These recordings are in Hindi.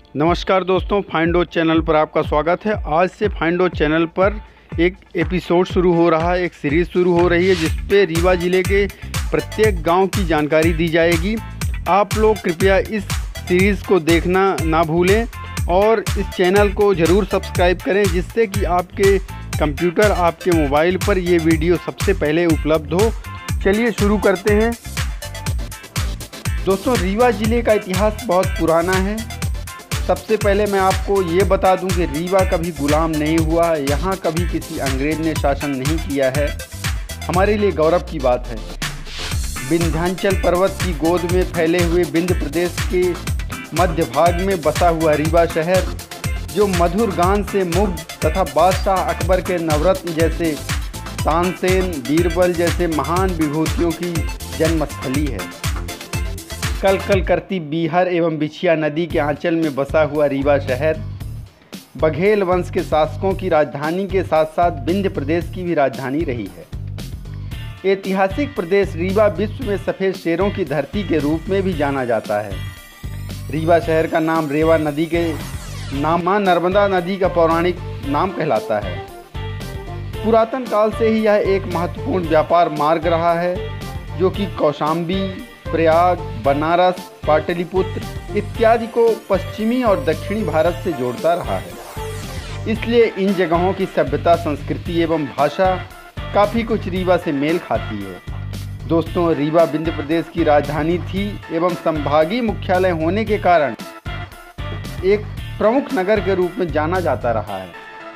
नमस्कार दोस्तों, फाइंडो चैनल पर आपका स्वागत है। आज से फाइंडो चैनल पर एक एपिसोड शुरू हो रहा है, एक सीरीज़ शुरू हो रही है जिस पे रीवा ज़िले के प्रत्येक गांव की जानकारी दी जाएगी। आप लोग कृपया इस सीरीज़ को देखना ना भूलें और इस चैनल को ज़रूर सब्सक्राइब करें, जिससे कि आपके कंप्यूटर, आपके मोबाइल पर ये वीडियो सबसे पहले उपलब्ध हो। चलिए शुरू करते हैं। दोस्तों, रीवा ज़िले का इतिहास बहुत पुराना है। सबसे पहले मैं आपको ये बता दूं कि रीवा कभी गुलाम नहीं हुआ है, यहाँ कभी किसी अंग्रेज ने शासन नहीं किया है। हमारे लिए गौरव की बात है। विंध्याचल पर्वत की गोद में फैले हुए विंध्य प्रदेश के मध्य भाग में बसा हुआ रीवा शहर, जो मधुर गान से मुग्ध तथा बादशाह अकबर के नवरत्न जैसे तानसेन, बीरबल जैसे महान विभूतियों की जन्मस्थली है। कल कल करती बीहर एवं बिछिया नदी के आंचल में बसा हुआ रीवा शहर बघेल वंश के शासकों की राजधानी के साथ साथ विंध्य प्रदेश की भी राजधानी रही है। ऐतिहासिक प्रदेश रीवा विश्व में सफ़ेद शेरों की धरती के रूप में भी जाना जाता है। रीवा शहर का नाम रेवा नदी के नाम मां नर्मदा नदी का पौराणिक नाम कहलाता है। पुरातन काल से ही यह एक महत्वपूर्ण व्यापार मार्ग रहा है, जो कि कौशाम्बी, प्रयाग, बनारस, पाटलिपुत्र इत्यादि को पश्चिमी और दक्षिणी भारत से जोड़ता रहा है। इसलिए इन जगहों की सभ्यता, संस्कृति एवं भाषा काफ़ी कुछ रीवा से मेल खाती है। दोस्तों, रीवा विंध्य प्रदेश की राजधानी थी एवं संभागीय मुख्यालय होने के कारण एक प्रमुख नगर के रूप में जाना जाता रहा है।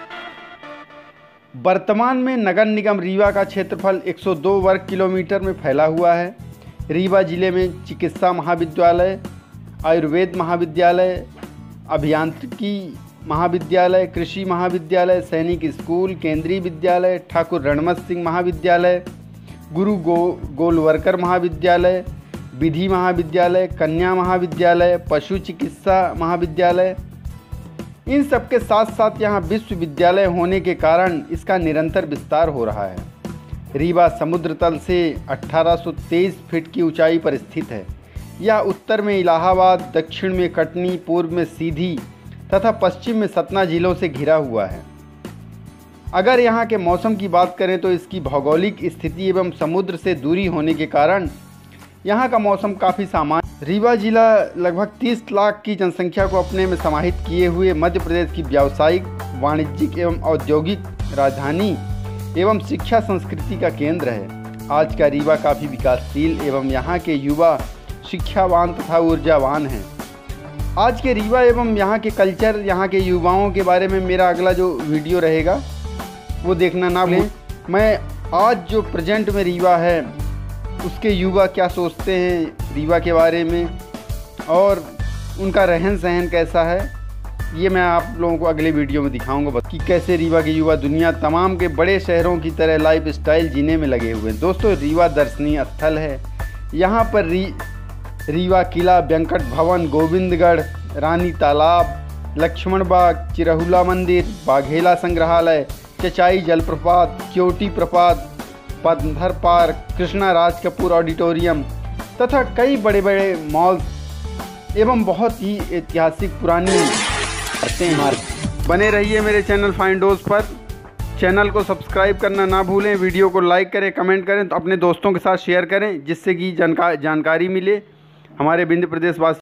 वर्तमान में नगर निगम रीवा का क्षेत्रफल 102 वर्ग किलोमीटर में फैला हुआ है। रीवा जिले में चिकित्सा महाविद्यालय, आयुर्वेद महाविद्यालय, अभियांत्रिकी महाविद्यालय, कृषि महाविद्यालय, सैनिक स्कूल, केंद्रीय विद्यालय, ठाकुर रणमत सिंह महाविद्यालय, गुरु गोलवरकर महाविद्यालय, विधि महाविद्यालय, कन्या महाविद्यालय, पशु चिकित्सा महाविद्यालय, इन सब के साथ साथ यहाँ विश्वविद्यालय होने के कारण इसका निरंतर विस्तार हो रहा है। रीवा समुद्र तल से 1823 फीट की ऊंचाई पर स्थित है। यह उत्तर में इलाहाबाद, दक्षिण में कटनी, पूर्व में सीधी तथा पश्चिम में सतना जिलों से घिरा हुआ है। अगर यहाँ के मौसम की बात करें तो इसकी भौगोलिक स्थिति एवं समुद्र से दूरी होने के कारण यहाँ का मौसम काफ़ी सामान्य। रीवा जिला लगभग 30 लाख की जनसंख्या को अपने में समाहित किए हुए मध्य प्रदेश की व्यावसायिक, वाणिज्यिक एवं औद्योगिक राजधानी एवं शिक्षा संस्कृति का केंद्र है। आज का रीवा काफ़ी विकासशील एवं यहाँ के युवा शिक्षावान तथा ऊर्जावान हैं। आज के रीवा एवं यहाँ के कल्चर, यहाँ के युवाओं के बारे में मेरा अगला जो वीडियो रहेगा वो देखना ना भूलें। मैं आज जो प्रेजेंट में रीवा है उसके युवा क्या सोचते हैं रीवा के बारे में और उनका रहन सहन कैसा है, ये मैं आप लोगों को अगले वीडियो में दिखाऊंगा कि कैसे रीवा के युवा दुनिया तमाम के बड़े शहरों की तरह लाइफ स्टाइल जीने में लगे हुए हैं। दोस्तों, रीवा दर्शनीय स्थल है। यहाँ पर रीवा किला, वेंकट भवन, गोविंदगढ़, रानी तालाब, लक्ष्मण बाग, चिरहुला मंदिर, बाघेला संग्रहालय, चचाई जलप्रपात, क्योटी प्रपात, पद्धर पार्क, कृष्णा राज कपूर ऑडिटोरियम तथा कई बड़े बड़े मॉल्स एवं बहुत ही ऐतिहासिक पुरानी मार्ग। बने रहिए मेरे चैनल फाइंडोज पर। चैनल को सब्सक्राइब करना ना भूलें। वीडियो को लाइक करें, कमेंट करें, तो अपने दोस्तों के साथ शेयर करें, जिससे कि जानकारी मिले हमारे विंध्य प्रदेश वासी।